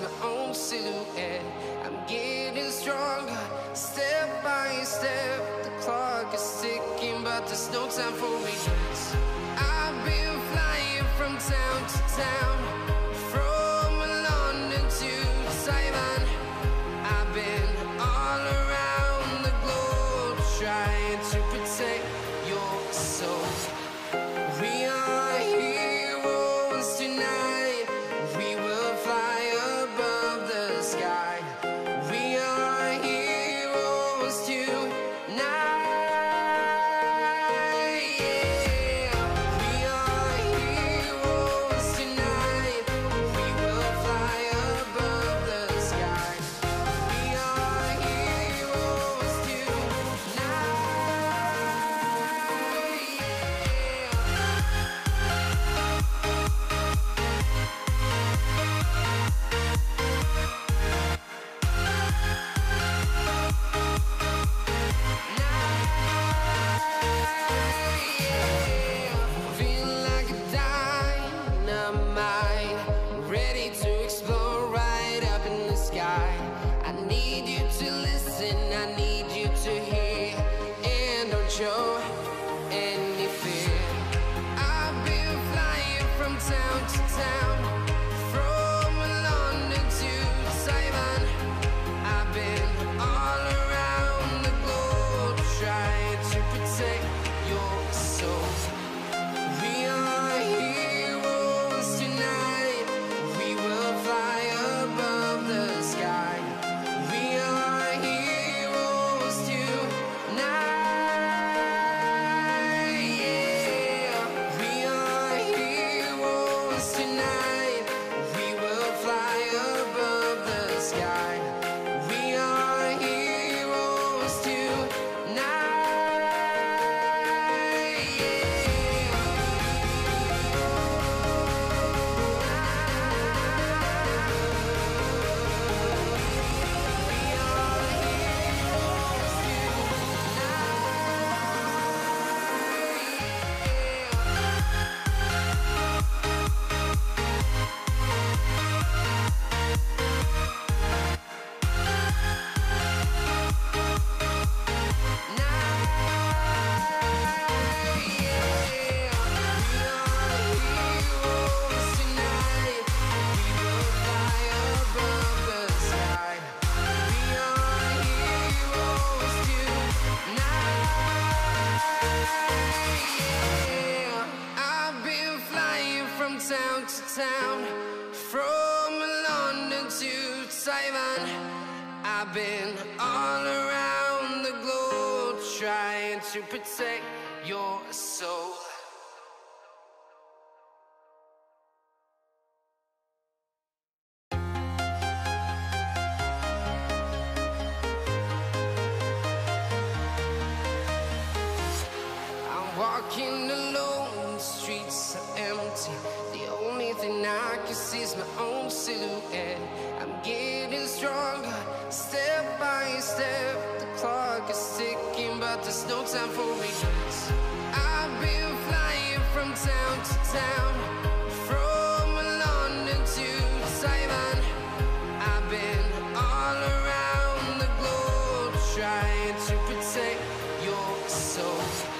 my own silhouette. I'm getting stronger, step by step. The clock is ticking, but there's no time for regrets. I've been flying from town to town, from London to Taiwan. I've been all around the globe, trying to protect your soul. We are heroes tonight. We will fly above the sky. We are heroes tonight. Yeah. We are heroes tonight. We will fly above the sky. We are heroes tonight. Feeling like a dynamite, ready to explode right up in the sky. I need you to listen, I need you to hear, and don't show any fear. I've been flying from town to town, from London to Taiwan. I've been all around the globe, trying to protect your soul. We are heroes tonight. We will fly above the sky. We are heroes tonight. Yeah. We are heroes tonight. We will fly above the sky. We are heroes tonight. Town to town, from London to Taiwan. I've been all around the globe, trying to protect your soul. I'm walking alone, the streets are empty. The only thing I can see is my own silhouette. I'm getting stronger, step by step. The clock is ticking, but there's no time for regrets. I've been flying from town to town, from London to Taiwan. I've been all around the globe, trying to protect your soul.